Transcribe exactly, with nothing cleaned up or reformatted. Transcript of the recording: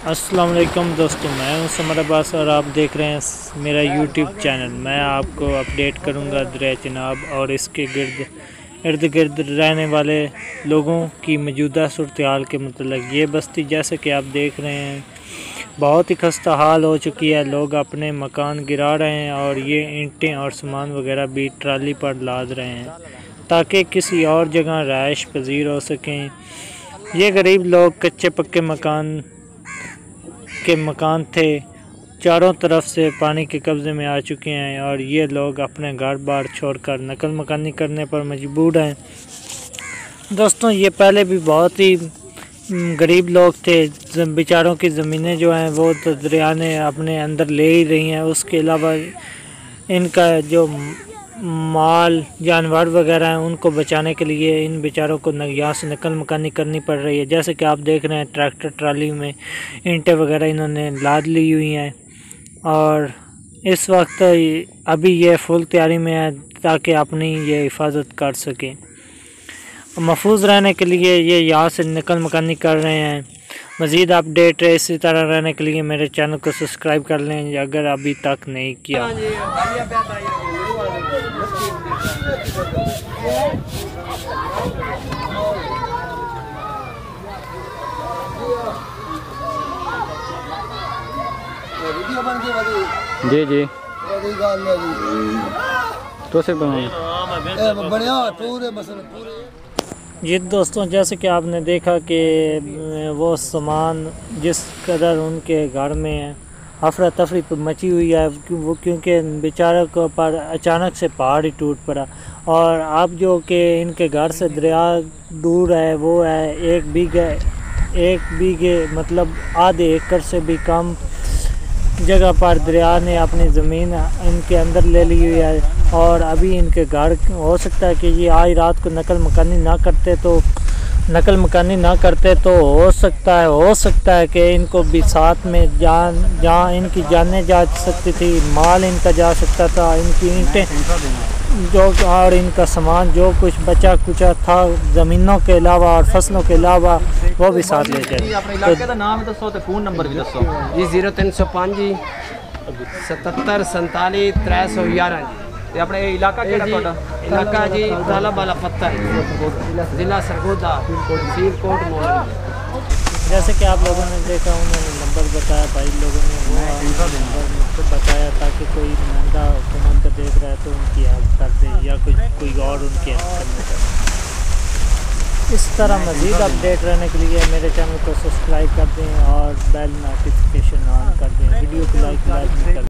अस्सलाम वालेकुम दोस्तों, मैं हूं समर अब्बास और आप देख रहे हैं मेरा यूट्यूब चैनल। मैं आपको अपडेट करूंगा दरिया चिनाब और इसके गिर्द इर्द गिर्द रहने वाले लोगों की मौजूदा सूरत हाल के मतलब। ये बस्ती जैसे कि आप देख रहे हैं बहुत ही खस्ता हाल हो चुकी है। लोग अपने मकान गिरा रहे हैं और ये ईंटें और सामान वगैरह भी ट्राली पर लाद रहे हैं ताकि किसी और जगह रहाइश पजीर हो सकें। ये गरीब लोग कच्चे पक्के मकान के मकान थे, चारों तरफ से पानी के कब्ज़े में आ चुके हैं और ये लोग अपने घर बार छोड़कर नकल मकानी करने पर मजबूर हैं। दोस्तों, ये पहले भी बहुत ही गरीब लोग थे। बेचारों की ज़मीनें जो हैं वो तो दरिया ने अपने अंदर ले ही रही हैं। उसके अलावा इनका जो माल जानवर वगैरह हैं उनको बचाने के लिए इन बेचारों को यहाँ से नकल मकानी करनी पड़ रही है। जैसे कि आप देख रहे हैं ट्रैक्टर ट्राली में ईंटें वगैरह इन्होंने लाद ली हुई हैं और इस वक्त अभी ये फुल तैयारी में है ताकि अपनी ये हिफाजत कर सकें। महफूज रहने के लिए ये यहाँ से नकल मकानी कर रहे हैं। मज़ीद अपडेट इसी तरह रहने के लिए मेरे चैनल को सब्सक्राइब कर लें अगर अभी तक नहीं किया। जी जी तो से जी दोस्तों, जैसे कि आपने देखा कि वो सामान जिस कदर उनके घर में है अफरा तफरी मची हुई है वो क्योंकि बेचारे को पर अचानक से पहाड़ ही टूट पड़ा। और अब जो कि इनके घर से दरिया दूर है वो है एक बीघे एक बीघे मतलब आधे एकड़ से भी कम जगह पर दरिया ने अपनी ज़मीन इनके अंदर ले ली हुई है। और अभी इनके घर हो सकता है कि ये आज रात को नकल मकानी ना करते तो नकल मकानी ना करते तो हो सकता है हो सकता है कि इनको भी साथ में जान जहाँ इनकी जानें जा सकती थी, माल इनका जा सकता था, इनकी ईंटें जो और इनका सामान जो कुछ बचा कुचा था ज़मीनों के अलावा और फसलों के अलावा वो भी साथ ले जाए। नाम दसो तो फोन नंबर भी दसो जी जीरो तीन सौ पाँच जी सतहत्तर संताली त्रै सौ ग्यारह जी। अपने इलाका केड़ा ਤੁਹਾਡਾ इलाका जी ताला बाला पत्थर जिला सरगोदा तहसील कोट मोहन। जैसे कि आप लोगों ने देखा उन्होंने नंबर बताया, भाई लोगों ने वो नंबर मुझको बताया ताकि कोई नुमाइंदा हुकूमत का देख रहा है तो उनकी हेल्प कर दे या कुछ कोई और उनकी हेल्प करने का। इस तरह मज़ीद अपडेट रहने के लिए मेरे चैनल को सब्सक्राइब कर दें और बेल नोटिफिकेशन ऑन कर दें। वीडियो को लाइक लाइक कर